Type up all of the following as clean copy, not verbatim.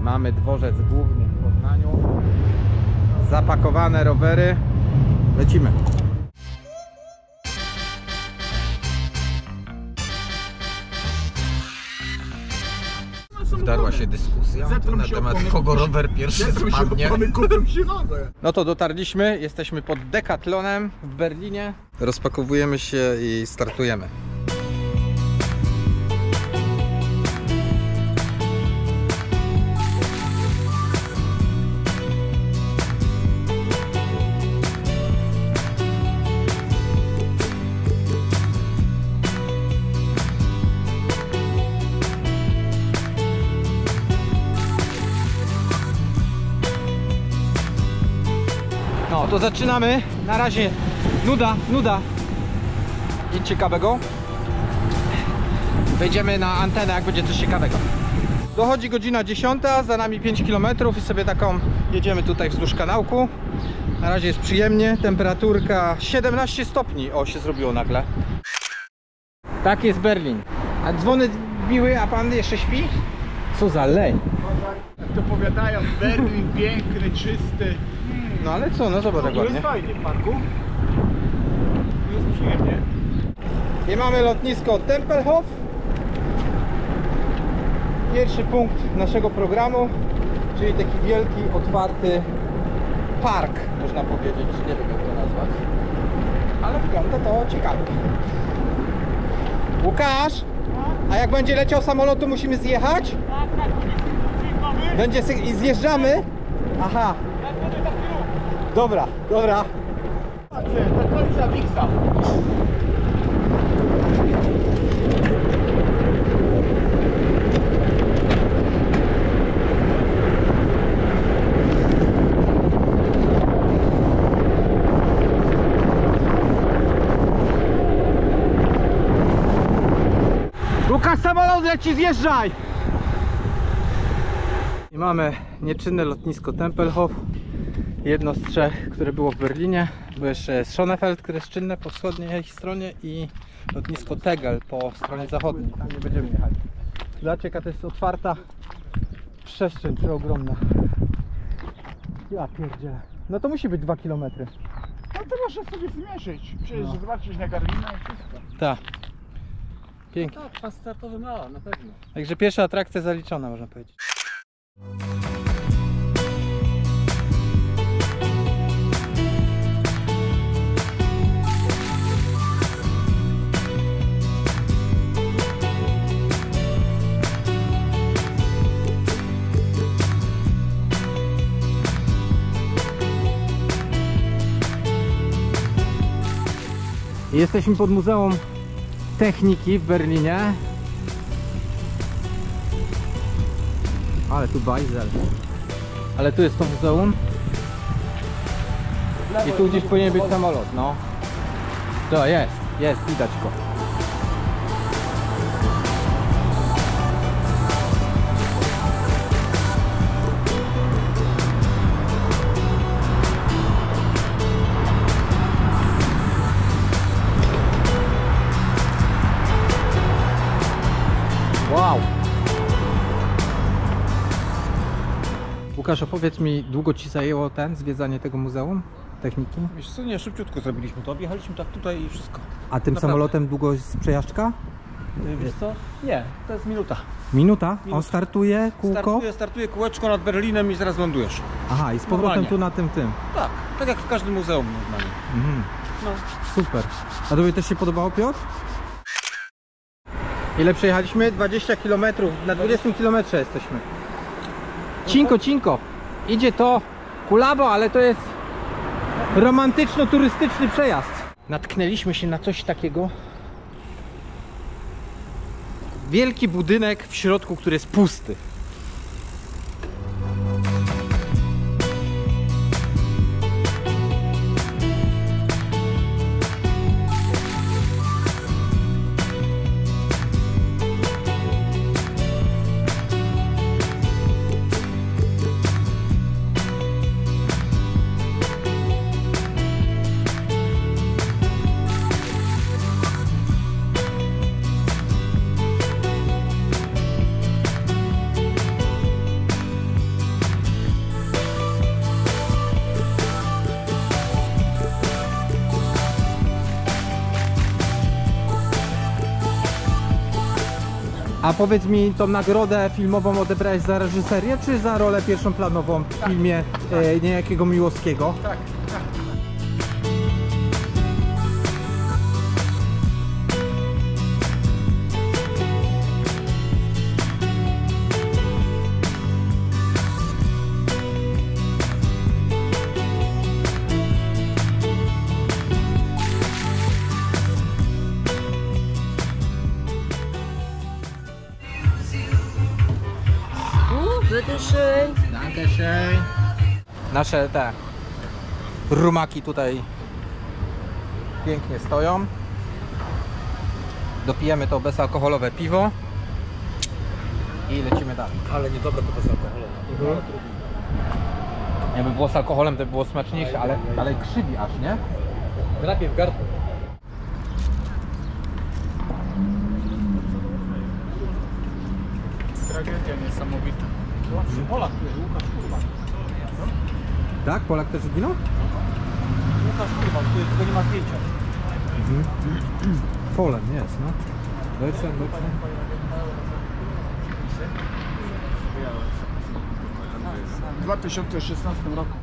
Mamy dworzec główny w Poznaniu. Zapakowane rowery. Lecimy. Wdarła się dyskusja na temat kogo rower pierwszy spadnie. No to dotarliśmy, jesteśmy pod Decathlonem w Berlinie. Rozpakowujemy się i startujemy. No to zaczynamy. Na razie nuda. Nic ciekawego. Wejdziemy na antenę, jak będzie coś ciekawego. Dochodzi godzina 10, za nami 5 km i sobie taką jedziemy tutaj wzdłuż kanałku. Na razie jest przyjemnie, temperaturka 17 stopni, o się zrobiło nagle. Tak jest Berlin. A dzwony biły, a pan jeszcze śpi? Co za leń. Jak to powiadają, Berlin piękny, czysty. No ale co, no zobacz jak ładnie. Jest fajnie w parku. Jest przyjemnie. I mamy lotnisko Tempelhof. Pierwszy punkt naszego programu, czyli taki wielki, otwarty park, można powiedzieć. Nie wiem jak to nazwać, ale wygląda to ciekawie. Łukasz, a jak będzie leciał samolot, to musimy zjechać? Tak, będzie i zjeżdżamy? Aha. Dobra. Do końca Wiksa. Łukasz, samolot leci, zjeżdżaj! I mamy nieczynne lotnisko Tempelhof. Jedno z trzech, które było w Berlinie. Bo jeszcze jest Schönefeld, które jest czynne po wschodniej stronie, i lotnisko Tegel po stronie zachodniej. Tam nie będziemy jechali. Zobaczcie, jaka to jest otwarta przestrzeń, przeogromna. Ja pierdzielę. No to musi być 2 km. No to można sobie zmierzyć. Przecież zobaczyć na Garmina i wszystko. Tak. Pięknie. Tak, pas startowy ma, na pewno. Także pierwsza atrakcja zaliczona, można powiedzieć. Jesteśmy pod Muzeum Techniki w Berlinie. Ale tu bajzel. Ale tu jest to muzeum. I tu gdzieś powinien być samolot, no. To jest, widać go. Wow! Łukasz, opowiedz mi, długo ci zajęło zwiedzanie tego Muzeum Techniki? Wiesz co, nie, szybciutko zrobiliśmy to, objechaliśmy tak tutaj i wszystko. A tym samolotem długo jest przejażdżka? Wiesz co? Nie, to jest minuta. Minuta? On startuje, kółko? Startuje kółeczko nad Berlinem i zaraz lądujesz. Aha, i z powrotem Normalnie. tu na tym. Tak, tak jak w każdym muzeum normalnie. Mhm. No. Super. A tobie też się podobało, Piotr? Ile przejechaliśmy? 20 km. Na 20 km jesteśmy. Cinko. Idzie to kulabo, ale to jest romantyczno-turystyczny przejazd. Natknęliśmy się na coś takiego. Wielki budynek w środku, który jest pusty. A powiedz mi, tą nagrodę filmową odebrałeś za reżyserię, czy za rolę pierwszoplanową w filmie niejakiego Miłowskiego? Tak, tak. Bitteschön. Dankeschön. Nasze te rumaki tutaj pięknie stoją. Dopijemy to bezalkoholowe piwo i lecimy dalej. Ale niedobre to bezalkoholowe. Jakby było z alkoholem, to by było smaczniejsze, ale krzywi aż, nie? Drapie w gardło. Tragedia niesamowita. Polak, Łukasz Kurwa. Tak? Polak też zginął? Łukasz Kurwa, tylko nie ma zdjęcia. Polem jest, no. Deutschland. W 2016 roku.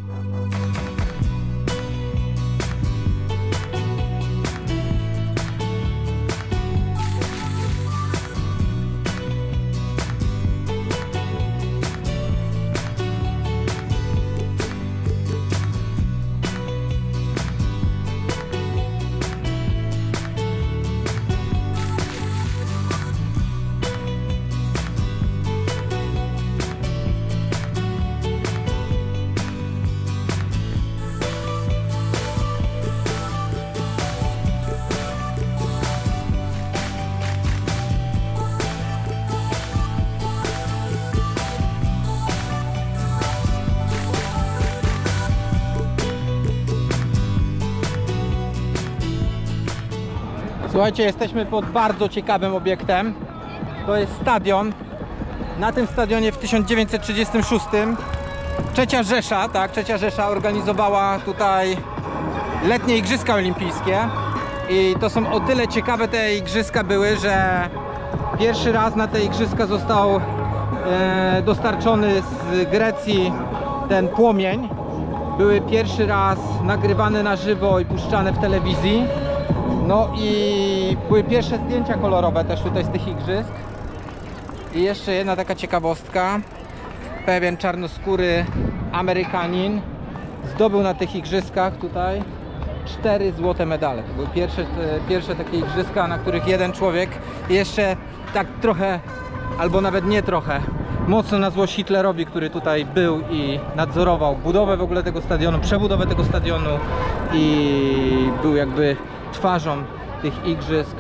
Słuchajcie, jesteśmy pod bardzo ciekawym obiektem. To jest stadion. Na tym stadionie w 1936 Trzecia Rzesza, tak, Trzecia Rzesza organizowała tutaj letnie Igrzyska Olimpijskie. I to są o tyle ciekawe te igrzyska były, że pierwszy raz na te igrzyska został dostarczony z Grecji ten płomień. Były pierwszy raz nagrywane na żywo i puszczane w telewizji. No i były pierwsze zdjęcia kolorowe też tutaj z tych igrzysk. I jeszcze jedna taka ciekawostka. Pewien czarnoskóry Amerykanin zdobył na tych igrzyskach tutaj 4 złote medale. To były pierwsze takie igrzyska, na których jeden człowiek jeszcze tak trochę, albo nawet nie trochę, mocno na złość Hitlerowi, który tutaj był i nadzorował budowę w ogóle tego stadionu, przebudowę tego stadionu i był jakby twarzą tych igrzysk.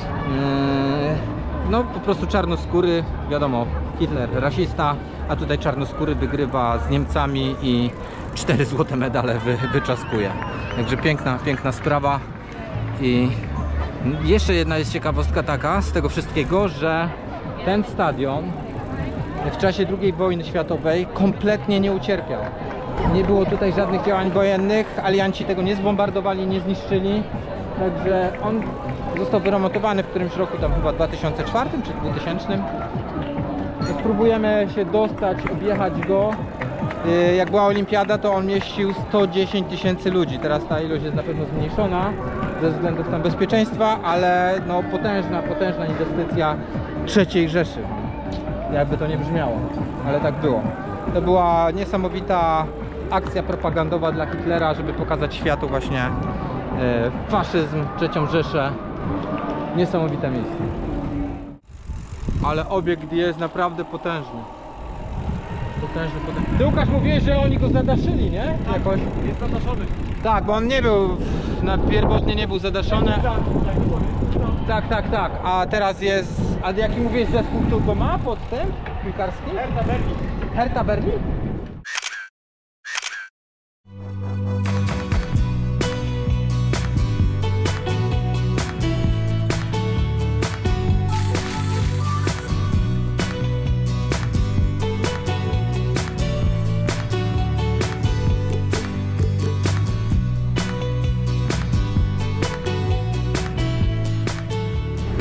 No po prostu czarnoskóry, wiadomo, Hitler rasista, a tutaj czarnoskóry wygrywa z Niemcami i 4 złote medale wyczaskuje. Także piękna sprawa. I jeszcze jedna jest ciekawostka taka z tego wszystkiego, że ten stadion w czasie II wojny światowej kompletnie nie ucierpiał. Nie było tutaj żadnych działań wojennych, alianci tego nie zbombardowali, nie zniszczyli. Także on został wyremontowany w którymś roku, tam chyba 2004 czy 2000. Spróbujemy się dostać, objechać go. Jak była olimpiada, to on mieścił 110 000 ludzi. Teraz ta ilość jest na pewno zmniejszona ze względów tam bezpieczeństwa, ale no potężna inwestycja III Rzeszy. Jakby to nie brzmiało, ale tak było. To była niesamowita akcja propagandowa dla Hitlera, żeby pokazać światu właśnie faszyzm, III Rzeszę. Niesamowite miejsce. Ale obiekt jest naprawdę potężny. Potężny. Ty, Łukasz, mówiłeś, że oni go zadaszyli, nie? Jakoś. Jest zadaszony. Tak, bo on nie był, pierwotnie nie był zadaszony. Tak. A teraz jest... A jaki mówiłeś zespół, kto go ma pod tym piłkarskim? Hertha Berlin. Hertha Berlin?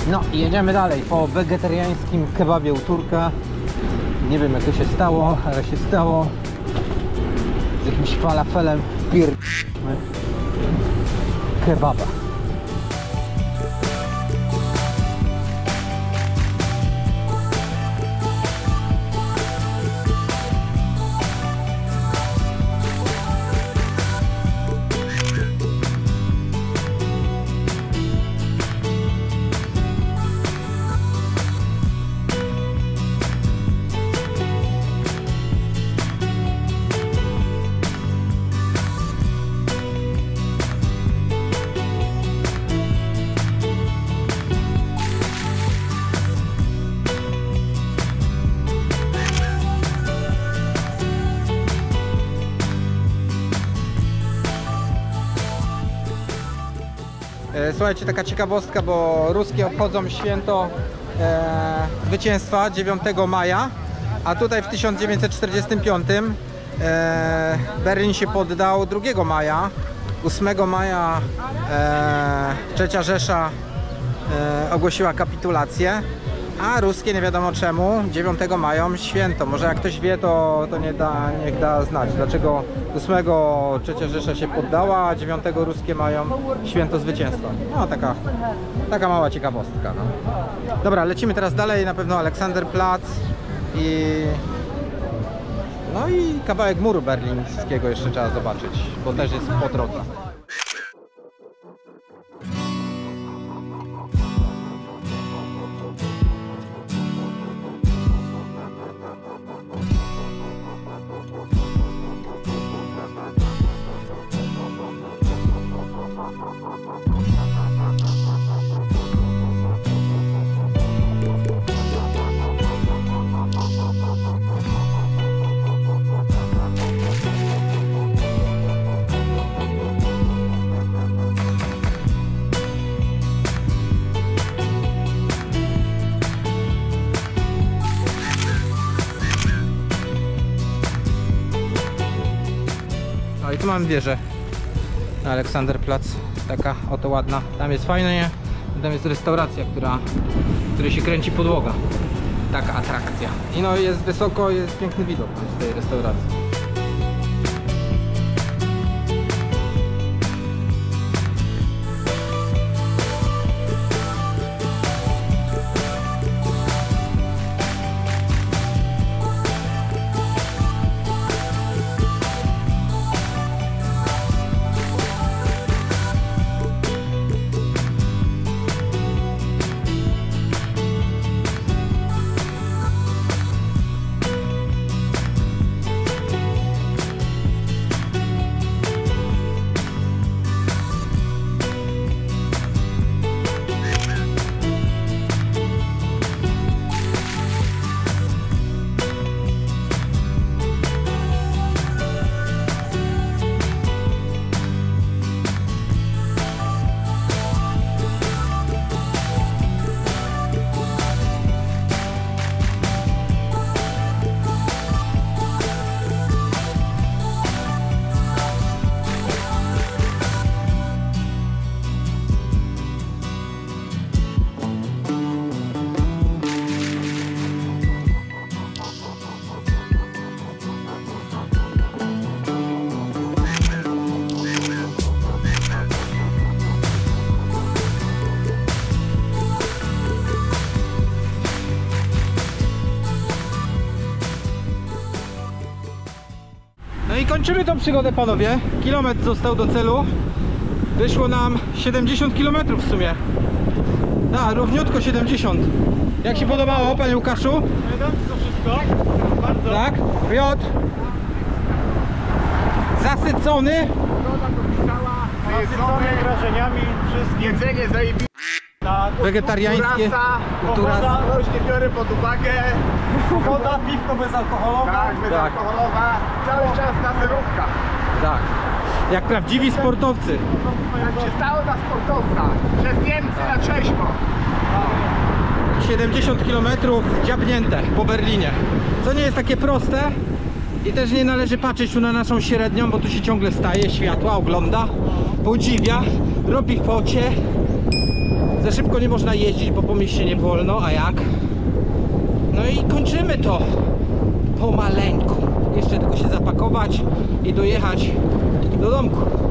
No i jedziemy dalej po wegetariańskim kebabie u Turka. Nie wiem jak to się stało, ale się stało. Z jakimś falafelem kebaba. Słuchajcie, taka ciekawostka, bo Ruskie obchodzą święto zwycięstwa 9 maja, a tutaj w 1945 Berlin się poddał 2 maja. 8 maja III Rzesza ogłosiła kapitulację, a ruskie nie wiadomo czemu 9 maja święto. Może jak ktoś wie, to niech da znać, dlaczego 8 III Rzesza się poddała, a 9 ruskie mają święto zwycięstwa. No taka mała ciekawostka. No. Dobra, lecimy teraz dalej, na pewno Aleksanderplatz no i kawałek muru berlińskiego jeszcze trzeba zobaczyć, bo też jest po drodze. No i tu mamy wieżę na Aleksanderplatz, taka oto ładna. Tam jest fajnie, tam jest restauracja, której się kręci podłoga. Taka atrakcja. I no jest wysoko, jest piękny widok z tej restauracji. I kończymy tą przygodę, panowie. Kilometr został do celu. Wyszło nam 70 km w sumie. A, równiutko 70. Jak się podobało, panie Łukaszu? To wszystko? Bardzo. Tak? Piotr? Zasycony? Nasycony wrażeniami wszystkim. Jedzenie zajebiste. Wegetariańskie. Pogoda, rośnie biorę pod uwagę. Woda, piwko bezalkoholowe. Tak, bezalkoholowa. Cały czas na zerówka. Tak. Jak prawdziwi sportowcy. Jak się stało na sportowca. Przez Niemcy na trzeźwo. 70 km dziabnięte po Berlinie. Co nie jest takie proste. I też nie należy patrzeć tu na naszą średnią, bo tu się ciągle staje, światła, ogląda, podziwia, robi focie. Za szybko nie można jeździć, bo po mieście nie wolno, a jak? No i kończymy to pomaleńku. Jeszcze tylko się zapakować i dojechać do domku.